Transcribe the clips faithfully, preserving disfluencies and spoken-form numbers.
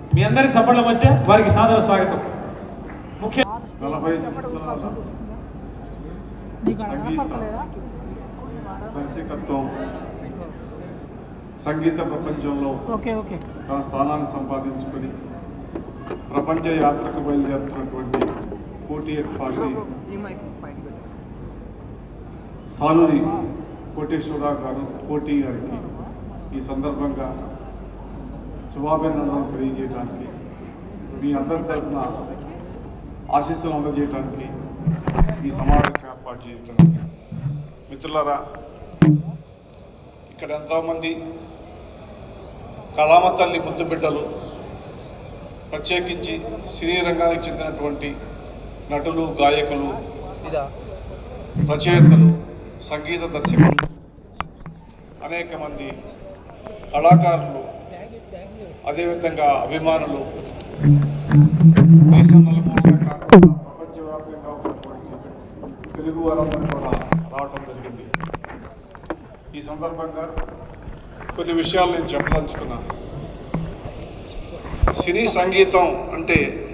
మీ అందరి చప్పట్ల మధ్య వారికి సాదర స్వాగతం. ముఖ్య నలభై సంవత్సరాల దర్శకత్వం సంగీత ప్రపంచంలో తన స్థానాన్ని సంపాదించుకొని ప్రపంచ యాత్రకు బయలుదేరుతున్నటువంటి కోటి పార్టీ సాలూరి కోటేశ్వరరావు గారు కోటి గారికి ఈ సందర్భంగా శుభాభినందనలు తెలియజేయడానికి, మీ అందరి తరఫున ఆశీస్సులు అందజేయడానికి ఈ సమావేశం ఏర్పాటు చేయడానికి. మిత్రులారా, ఇక్కడ ఎంతోమంది కళామ తల్లి ముద్దు బిడ్డలు, ప్రత్యేకించి సినీ రంగానికి చెందినటువంటి నటులు, గాయకులు, రచయితలు, సంగీత దర్శకులు, అనేక మంది కళాకారులు, అదేవిధంగా అభిమానులు దేశం నలుమూలగా కాకుండా ప్రపంచవ్యాప్తంగా ఉన్నటువంటి తెలుగు వారందరూ కూడా రావటం జరిగింది. ఈ సందర్భంగా కొన్ని విషయాలు నేను చెప్పదలుచుకున్నాను. సినీ సంగీతం అంటే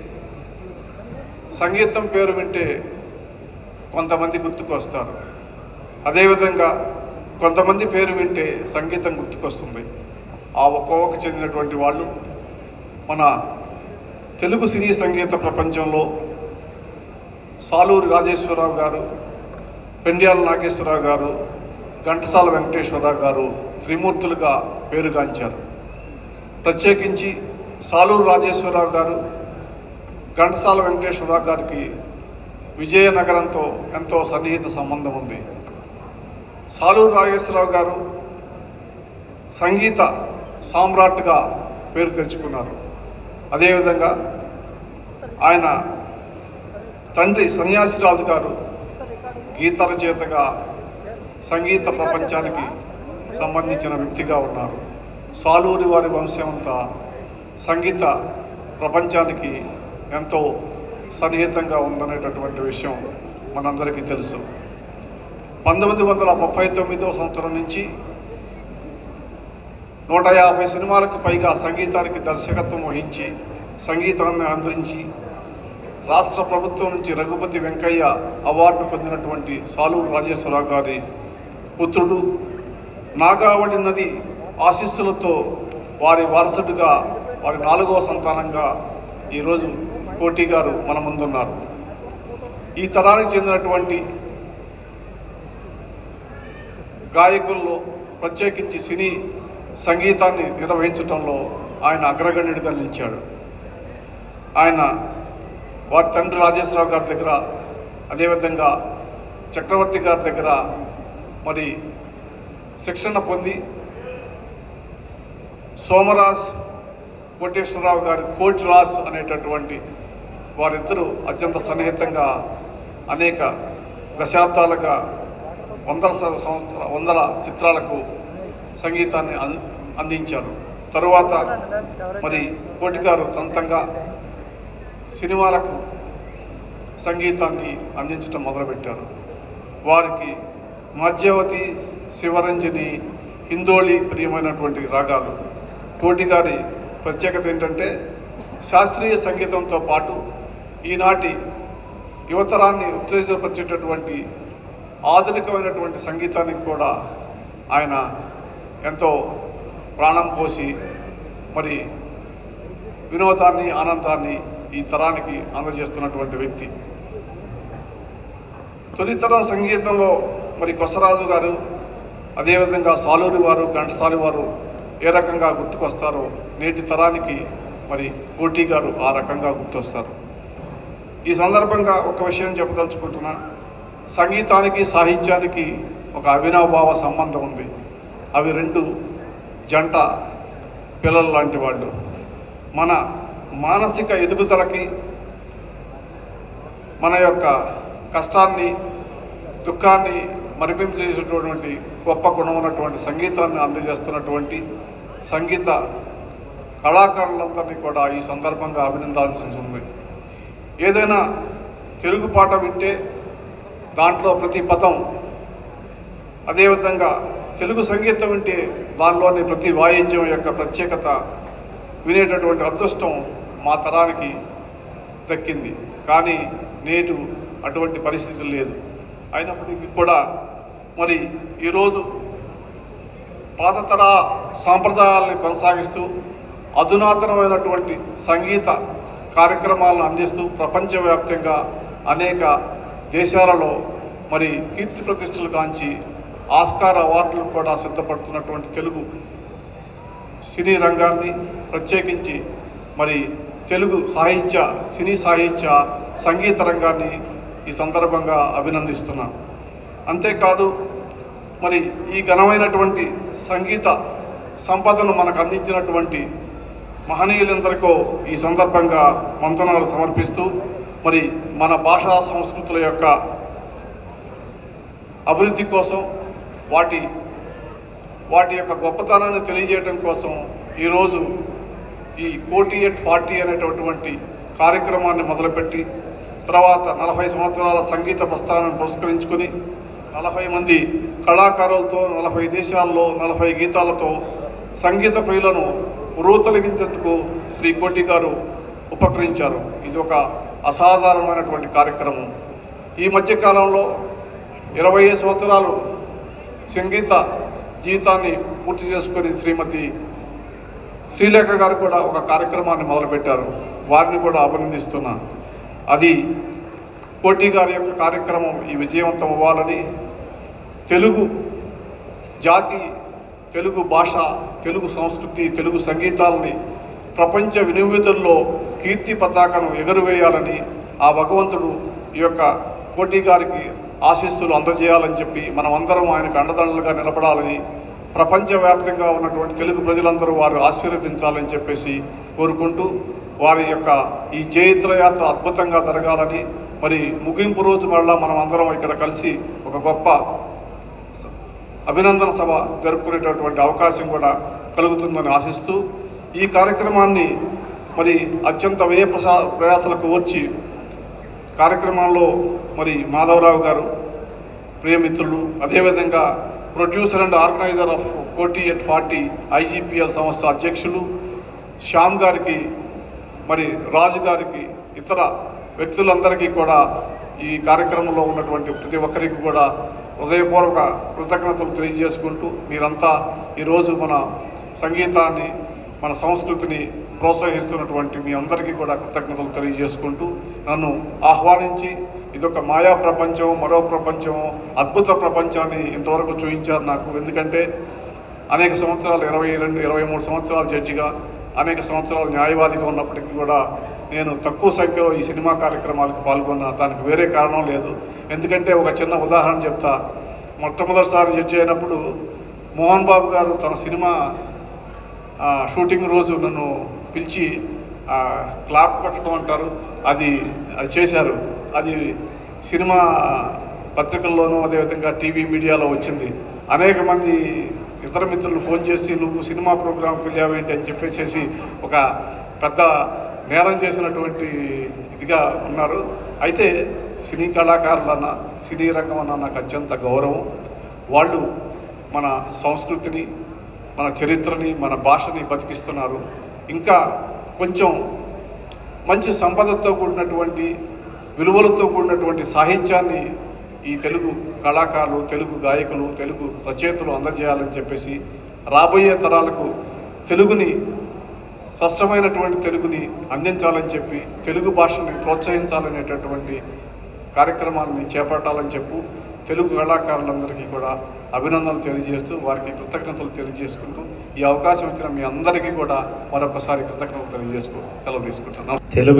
సంగీతం పేరు వింటే కొంతమంది గుర్తుకు వస్తారు, అదేవిధంగా కొంతమంది పేరు వింటే సంగీతం గుర్తుకొస్తుంది. ఆ ఒక్కొక్కకి చెందినటువంటి వాళ్ళు మన తెలుగు సినీ సంగీత ప్రపంచంలో సాలూరి రాజేశ్వరరావు గారు, పెండ్యాల నాగేశ్వరరావు గారు, ఘంటసాల వెంకటేశ్వరరావు గారు త్రిమూర్తులుగా పేరుగాంచారు. ప్రత్యేకించి సాలూరి రాజేశ్వరరావు గారు, ఘంటసాల వెంకటేశ్వరరావు గారికి విజయనగరంతో ఎంతో సన్నిహిత సంబంధం ఉంది. సాలూరి రాజేశ్వరరావు గారు సంగీత సామ్రాట్గా పేరు తెచ్చుకున్నారు. అదేవిధంగా ఆయన తండ్రి సన్యాసిరాజు గారు గీత రచయితగా సంగీత ప్రపంచానికి సంబంధించిన వ్యక్తిగా ఉన్నారు. సాలూరి వారి వంశమంతా సంగీత ప్రపంచానికి ఎంతో సన్నిహితంగా ఉందనేటటువంటి విషయం మనందరికీ తెలుసు. పంతొమ్మిది వందల ముప్పై తొమ్మిదవ సంవత్సరం నుంచి నూట యాభై సినిమాలకు పైగా సంగీతానికి దర్శకత్వం వహించి సంగీతాన్ని అందించి రాష్ట్ర ప్రభుత్వం నుంచి రఘుపతి వెంకయ్య అవార్డు పొందినటువంటి సాలూరి రాజేశ్వరరావు గారి పుత్రుడు, నాగావళి నది ఆశీస్సులతో వారి వారసుడిగా, వారి నాలుగవ సంతానంగా ఈరోజు కోటి గారు మన ముందున్నారు. ఈ తరానికి చెందినటువంటి గాయకుల్లో ప్రత్యేకించి సినీ సంగీతాన్ని నిర్వహించడంలో ఆయన అగ్రగణ్యుడిగా నిలిచాడు. ఆయన వారి తండ్రి రాజేశ్వరరావు గారి దగ్గర, అదేవిధంగా చక్రవర్తి గారి దగ్గర మరి శిక్షణ పొంది సోమరాజ్ కోటేశ్వరరావు గారి కోటిరాజ్ అనేటటువంటి వారిద్దరూ అత్యంత సన్నిహితంగా అనేక దశాబ్దాలుగా వందల సంవత్సర వందల చిత్రాలకు సంగీతాన్ని అందించారు. తరువాత మరి కోటి గారు సొంతంగా సినిమాలకు సంగీతాన్ని అందించడం మొదలుపెట్టారు. వారికి మధ్యవతి, శివరంజని, హిందోళి ప్రియమైనటువంటి రాగాలు. కోటి గారి ప్రత్యేకత ఏంటంటే శాస్త్రీయ సంగీతంతో పాటు ఈనాటి యువతరాన్ని ఉత్తేజపరిచేటటువంటి ఆధునికమైనటువంటి సంగీతానికి కూడా ఆయన ఎంతో ప్రాణం పోసి మరి వినోదాన్ని, ఆనందాన్ని ఈ తరానికి అందజేస్తున్నటువంటి వ్యక్తి. తొలితరం సంగీతంలో మరి కొసరాజు గారు, అదేవిధంగా సాలూరి వారు, ఘంటసాలి వారు ఏ రకంగా గుర్తుకొస్తారో నేటి తరానికి మరి కోటి గారు ఆ రకంగా గుర్తొస్తారు. ఈ సందర్భంగా ఒక విషయం చెప్పదలుచుకుంటున్నా. సంగీతానికి, సాహిత్యానికి ఒక అవినాభావ సంబంధం ఉంది. అవి రెండు జంట పిల్లలు లాంటి వాళ్ళు. మన మానసిక ఎదుగుదలకి, మన యొక్క కష్టాన్ని, దుఃఖాన్ని మరిపింపు చేసేటటువంటి గొప్ప గుణం ఉన్నటువంటి సంగీతాన్ని అందజేస్తున్నటువంటి సంగీత కళాకారులందరినీ కూడా ఈ సందర్భంగా అభినందాల్సి ఉంటుంది. ఏదైనా తెలుగు పాట వింటే దాంట్లో ప్రతి పదం, అదేవిధంగా తెలుగు సంగీతం వింటే దానిలోని ప్రతి వాయిద్యం యొక్క ప్రత్యేకత వినేటటువంటి అదృష్టం మా తరానికి దక్కింది. కానీ నేడు అటువంటి పరిస్థితులు లేదు. అయినప్పటికీ కూడా మరి ఈరోజు పాతతర సాంప్రదాయాలని కొనసాగిస్తూ అధునాతనమైనటువంటి సంగీత కార్యక్రమాలను అందిస్తూ ప్రపంచవ్యాప్తంగా అనేక దేశాలలో మరి కీర్తి ప్రతిష్టలు కాంచి ఆస్కార్ అవార్డులు కూడా సిద్ధపడుతున్నటువంటి తెలుగు సినీ రంగాన్ని, ప్రత్యేకించి మరి తెలుగు సాహిత్య సినీ సాహిత్య సంగీత రంగాన్ని ఈ సందర్భంగా అభినందిస్తున్నాను. అంతేకాదు మరి ఈ ఘనమైనటువంటి సంగీత సంపదను మనకు అందించినటువంటి మహనీయులందరికో ఈ సందర్భంగా వందనాలు సమర్పిస్తూ మరి మన భాషా సంస్కృతుల యొక్క అభివృద్ధి కోసం, వాటి వాటి యొక్క గొప్పతనాన్ని తెలియజేయడం కోసం ఈరోజు ఈ కోటి ఎట్ ఫార్టీ అనేటటువంటి కార్యక్రమాన్ని మొదలుపెట్టి తర్వాత నలభై సంవత్సరాల సంగీత ప్రస్థానాన్ని పురస్కరించుకొని నలభై మంది కళాకారులతో నలభై దేశాల్లో నలభై గీతాలతో సంగీత ప్రియులను ఉరుతొలగించేందుకు శ్రీ కోటి గారు ఉపకరించారు. ఇది ఒక అసాధారణమైనటువంటి కార్యక్రమం. ఈ మధ్యకాలంలో ఇరవై ఐదు సంవత్సరాలు సంగీత జీవితాన్ని పూర్తి చేసుకొని శ్రీమతి శ్రీలేఖ గారు కూడా ఒక కార్యక్రమాన్ని మొదలుపెట్టారు. వారిని కూడా అభినందిస్తున్నా. అది కోటి గారి యొక్క కార్యక్రమం ఈ విజయవంతం అవ్వాలని, తెలుగు జాతి, తెలుగు భాష, తెలుగు సంస్కృతి, తెలుగు సంగీతాలని ప్రపంచ వినియోగంలో కీర్తి పతాకను ఎగురవేయాలని ఆ భగవంతుడు ఈ యొక్క కోటి గారికి ఆశీస్సులు అందజేయాలని చెప్పి మనమందరం ఆయనకు అండదండలుగా నిలబడాలని, ప్రపంచవ్యాప్తంగా ఉన్నటువంటి తెలుగు ప్రజలందరూ వారు ఆశీర్వదించాలని చెప్పేసి కోరుకుంటూ వారి యొక్క ఈ జయత్రయాత్ర అద్భుతంగా జరగాలని, మరి ముగింపు రోజు మళ్ళా మనం అందరం ఇక్కడ కలిసి ఒక గొప్ప అభినందన సభ జరుపుకునేటటువంటి అవకాశం కూడా కలుగుతుందని ఆశిస్తూ ఈ కార్యక్రమాన్ని మరి అత్యంత వ్యయ ప్రసా ప్రయాసాలకు ఓర్చి కార్యక్రమంలో మరి మాధవరావు గారు ప్రియమిత్రులు, అదేవిధంగా producer and organiser of Koti at forty IGPL సంస్థ అధ్యక్షులు శ్యామ్ గారికి, మరి రాజు గారికి, ఇతర వ్యక్తులందరికీ కూడా ఈ కార్యక్రమంలో ఉన్నటువంటి ప్రతి ఒక్కరికి కూడా హృదయపూర్వక కృతజ్ఞతలు తెలియజేసుకుంటూ మీరంతా ఈరోజు మన సంగీతాన్ని, మన సంస్కృతిని ప్రోత్సహిస్తున్నటువంటి మీ అందరికీ కూడా కృతజ్ఞతలు తెలియజేసుకుంటూ నన్ను ఆహ్వానించి ఇదొక మాయా ప్రపంచం, మరో ప్రపంచం, అద్భుత ప్రపంచాన్ని ఇంతవరకు చూపించారు నాకు. ఎందుకంటే అనేక సంవత్సరాలు ఇరవై రెండు ఇరవై మూడు సంవత్సరాలు జడ్జిగా, అనేక సంవత్సరాలు న్యాయవాదిగా ఉన్నప్పటికీ కూడా నేను తక్కువ సంఖ్యలో ఈ సినిమా కార్యక్రమాలకు పాల్గొన్నా. దానికి వేరే కారణం లేదు. ఎందుకంటే ఒక చిన్న ఉదాహరణ చెప్తా. మొట్టమొదటిసారి జడ్జి అయినప్పుడు మోహన్ బాబు గారు తన సినిమా షూటింగ్ రోజు నన్ను పిలిచి క్లాప్ కొట్టడం అంటారు, అది అది చేశారు. అది సినిమా పత్రికల్లోనూ అదేవిధంగా టీవీ మీడియాలో వచ్చింది. అనేక మంది ఇతర మిత్రులు ఫోన్ చేసి నువ్వు సినిమా ప్రోగ్రాంకి వెళ్ళావేంటి అని చెప్పేసి ఒక పెద్ద నేరం చేసినటువంటి ఇదిగా ఉన్నారు. అయితే సినీ కళాకారులన్న, సినీ రంగం అన్న నాకు అత్యంత గౌరవం. వాళ్ళు మన సంస్కృతిని, మన చరిత్రని, మన భాషని బతికిస్తున్నారు. ఇంకా కొంచెం మంచి సంపదతో కూడినటువంటి, విలువలతో కూడినటువంటి సాహిత్యాన్ని ఈ తెలుగు కళాకారులు, తెలుగు గాయకులు, తెలుగు రచయితలు అందజేయాలని చెప్పేసి రాబోయే తరాలకు తెలుగుని, స్పష్టమైనటువంటి తెలుగుని అందించాలని చెప్పి తెలుగు భాషని ప్రోత్సహించాలనేటటువంటి కార్యక్రమాన్ని చేపట్టాలని చెప్పు తెలుగు కళాకారులందరికీ కూడా అభినందనలు తెలియజేస్తూ వారికి కృతజ్ఞతలు తెలియజేసుకుంటూ ఈ అవకాశం ఇచ్చిన మీ అందరికీ కూడా మరొకసారి కృతజ్ఞతలు తెలియజేసుకుంటూ సెలవు తీసుకుంటున్నాం. తెలుగు